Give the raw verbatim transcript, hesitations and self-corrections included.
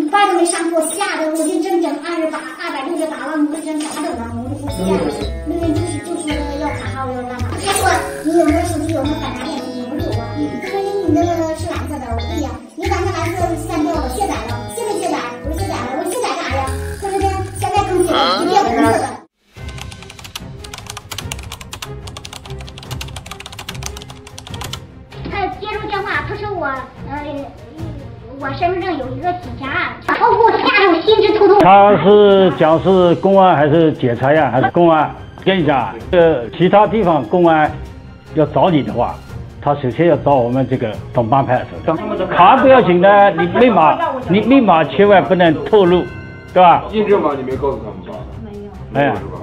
饭都没上过，吓得我就整整二十八、二百六十八万，我真咋整啊？我就不信。那人就是就说要卡号要干嘛？他说你有没有手机有没有反查电梯？我说有啊。他说你那个是蓝色的，我说对呀。你把那蓝色删掉了，卸载了，卸没卸载？我说卸载了。我说卸载干啥呀？他说呢，现在更新了，你变红色的。他接入电话，他说我呃。我身份证有一个体检，然后给我吓得我心直突突。 他是讲是公安还是检察院还是公安？跟你讲，呃，其他地方公安要找你的话，他首先要找我们这个东办派出所。卡不要紧的，你密码你密码千万不能透露，对吧？ 印证吗？你没告诉他们吧？ 没有。 没有。